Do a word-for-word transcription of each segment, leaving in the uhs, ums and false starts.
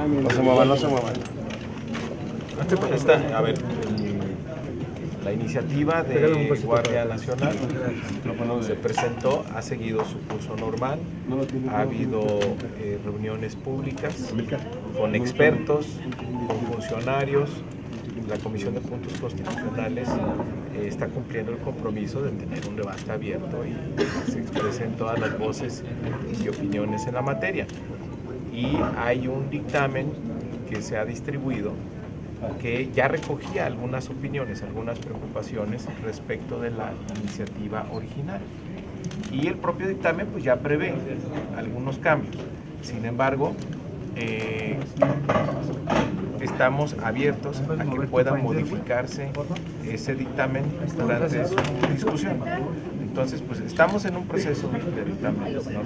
No se muevan, no se muevan. Esta, a ver, la iniciativa de Guardia Nacional se presentó, ha seguido su curso normal, ha habido eh, reuniones públicas con expertos, con funcionarios. La Comisión de Puntos Constitucionales eh, está cumpliendo el compromiso de tener un debate abierto y que se expresen todas las voces y opiniones en la materia. Y hay un dictamen que se ha distribuido que ya recogía algunas opiniones, algunas preocupaciones respecto de la iniciativa original. Y el propio dictamen pues ya prevé algunos cambios. Sin embargo, eh, estamos abiertos a que pueda modificarse ese dictamen durante su discusión. Entonces, pues estamos en un proceso de dictamen, ¿no?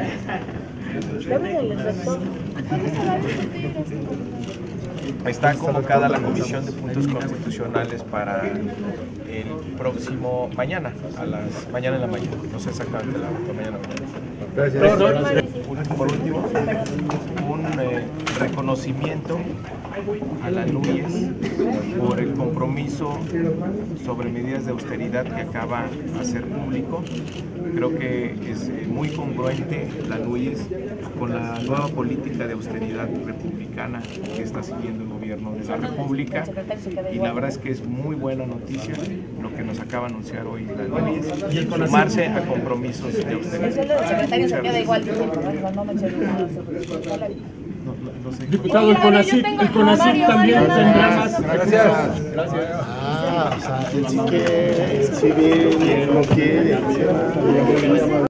Está convocada la Comisión de Puntos Constitucionales para el próximo mañana, a las mañana en la mañana, no sé exactamente la, la mañana. Gracias. Por último, un eh, reconocimiento a la NUYES por el compromiso sobre medidas de austeridad que acaba de hacer público. Creo que es muy congruente la NUYES con la nueva política de austeridad republicana que está siguiendo el gobierno de la República, y la verdad es que es muy buena noticia lo que nos acaba de anunciar hoy la NUYES, sumarse a compromisos de austeridad. No, no, no sé. Diputado, el CONACYT, el CONACYT también tendrá más. Gracias. Gracias. Ah, o sea, él sí quiere, él sí viene, él no quiere.